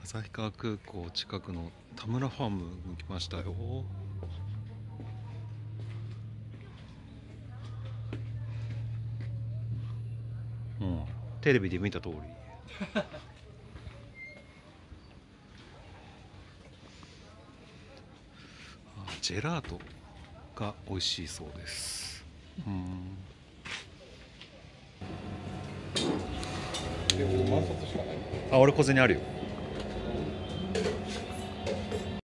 旭川空港近くの田村ファームに来ましたよ。うん、テレビで見た通りジェラートが美味しいそうです。 満札しかない。 あ、俺小銭あるよ。